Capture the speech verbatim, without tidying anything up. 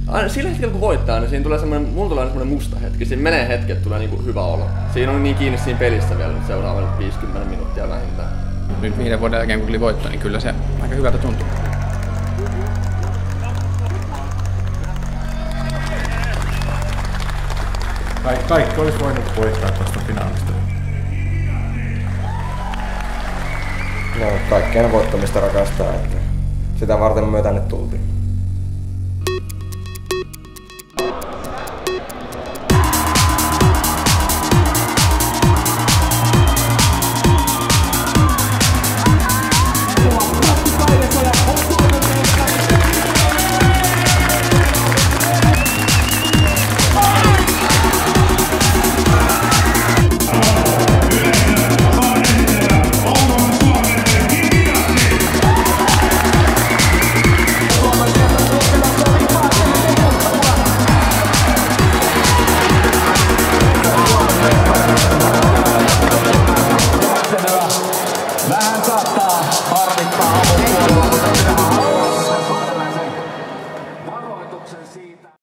Aina sillä hetkellä kun voittaa, niin siinä tulee semmoinen, mulla tulee semmoinen musta hetki. Siinä menee hetki, että tulee niinku hyvä olo. Siinä on niin kiinni siinä pelissä vielä seuraavan viisikymmentä minuuttia vähintään. Nyt viiden vuoden jälkeen kun tuli voitto, niin kyllä se aika hyvältä tuntuu. Kaik, kaikki olisi voinut voittaa tuosta finaalista. No, kaikkeen voittamista rakastaa, että sitä varten me tänne tultiin.